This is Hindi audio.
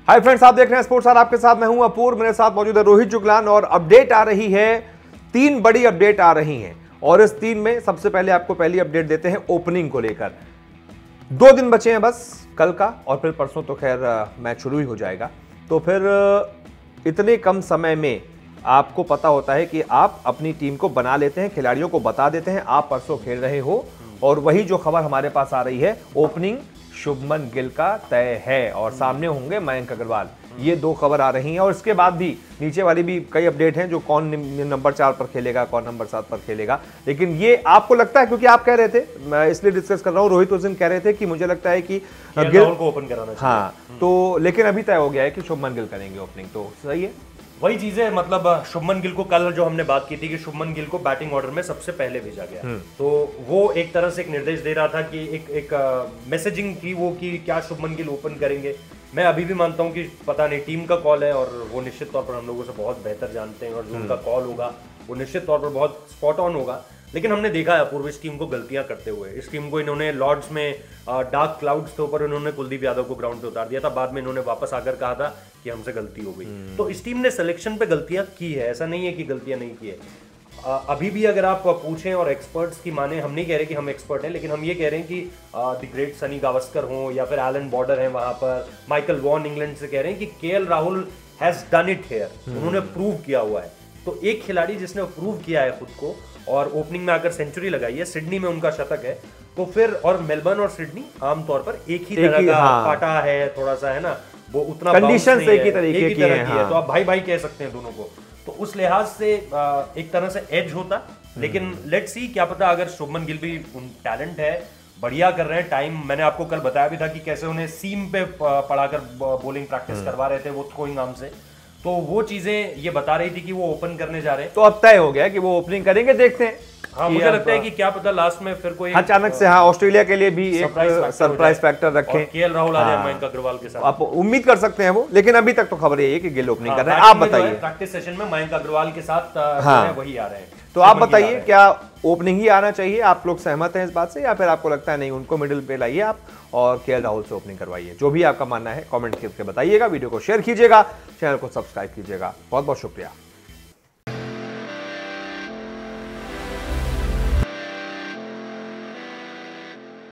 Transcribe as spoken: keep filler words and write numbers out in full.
हाय फ्रेंड्स, आप देख रहे हैं स्पोर्ट्स आवर, आपके साथ मैं हूं अपूर्व, मेरे साथ मौजूद है रोहित जुगलान। और अपडेट आ रही है, तीन बड़ी अपडेट आ रही हैं और इस तीन में सबसे पहले आपको पहली अपडेट देते हैं ओपनिंग को लेकर। दो दिन बचे हैं बस, कल का और फिर परसों तो खैर मैच शुरू ही हो जाएगा। तो फिर इतने कम समय में आपको पता होता है कि आप अपनी टीम को बना लेते हैं, खिलाड़ियों को बता देते हैं आप परसों खेल रहे हो। और वही जो खबर हमारे पास आ रही है, ओपनिंग शुभमन गिल का तय है और सामने होंगे मयंक अग्रवाल। ये दो खबर आ रही हैं और इसके बाद भी नीचे वाली भी कई अपडेट हैं, जो कौन नंबर चार पर खेलेगा, कौन नंबर सात पर खेलेगा। लेकिन ये आपको लगता है, क्योंकि आप कह रहे थे, मैं इसलिए डिस्कस कर रहा हूँ, रोहित उस दिन कह रहे थे कि मुझे लगता है कि गिल को ओपन कराना चाहिए। हाँ, तो लेकिन अभी तय हो गया है कि शुभमन गिल करेंगे ओपनिंग, तो सही है। वही चीज है, मतलब शुभमन गिल को कल जो हमने बात की थी कि शुभमन गिल को बैटिंग ऑर्डर में सबसे पहले भेजा गया, तो वो एक तरह से एक निर्देश दे रहा था कि एक एक मैसेजिंग थी वो कि क्या शुभमन गिल ओपन करेंगे। मैं अभी भी मानता हूं कि पता नहीं, टीम का कॉल है और वो निश्चित तौर पर हम लोगों से बहुत बेहतर जानते हैं और जो उनका कॉल होगा वो निश्चित तौर पर बहुत स्पॉट ऑन होगा। लेकिन हमने देखा है अपूर्व इस टीम को गलतियां करते हुए। इस टीम को इन्होंने लॉर्ड्स में डार्क क्लाउड्स के ऊपर इन्होंने कुलदीप यादव को ग्राउंड पे उतार दिया था, बाद में इन्होंने वापस आकर कहा था कि हमसे गलती हो गई। तो इस टीम ने सिलेक्शन पे गलतियां की है, ऐसा नहीं है कि गलतियां नहीं की है। अभी भी अगर आप पूछें और एक्सपर्ट्स की माने, हम नहीं कह रहे कि हम एक्सपर्ट हैं, लेकिन हम ये कह रहे हैं कि द ग्रेट सनी गावस्कर हो या फिर एलन बॉर्डर है वहां पर, माइकल वॉन इंग्लैंड से कह रहे हैं कि KL Rahul has done it here, उन्होंने प्रूव किया हुआ है। तो एक खिलाड़ी जिसने प्रूव किया है खुद को और ओपनिंग में आकर सेंचुरी लगाई है, सिडनी में उनका शतक है, तो फिर और मेलबर्न और सिडनी आमतौर पर एक ही तरह का हाँ। पाटा है, थोड़ा सा है ना, वो उतना कंडीशंस एक ही तरीके एक ही की तरह हैं, की हाँ। है, तो आप भाई भाई कह सकते हैं दोनों को। तो उस लिहाज से एक तरह से एज होता, लेकिन लेट्स सी, क्या पता अगर शुभमन गिल भी टैलेंट है, बढ़िया कर रहे हैं। टाइम मैंने आपको कल बताया भी था कि कैसे उन्हें सीम पे पढ़ाकर बॉलिंग प्रैक्टिस करवा रहे थे वो थ्रोइंग आर्म से, तो वो चीजें ये बता रही थी कि वो ओपन करने जा रहे हैं। तो अब तय हो गया कि वो ओपनिंग करेंगे, देखते हैं। हाँ, मुझे लगता है कि क्या पता लास्ट में फिर कोई अचानक से, हाँ, ऑस्ट्रेलिया के लिए भी एक सरप्राइज फैक्टर रखें, केएल राहुल आ जाए मयंक अग्रवाल के साथ, आप उम्मीद कर सकते हैं वो। लेकिन अभी तक तो खबर यही है कि गिल ओपनिंग कर रहे हैं। आप बताइए, प्रैक्टिस सेशन में मयंक अग्रवाल के साथ हाँ, वही आ रहे हैं, तो आप बताइए क्या ओपनिंग ही आना चाहिए? आप लोग सहमत हैं इस बात से, या फिर आपको लगता है नहीं, उनको मिडिल पे लाइए आप और केएल राहुल से ओपनिंग करवाइए? जो भी आपका मानना है कमेंट करके बताइएगा, वीडियो को शेयर कीजिएगा, चैनल को सब्सक्राइब कीजिएगा। बहुत बहुत शुक्रिया।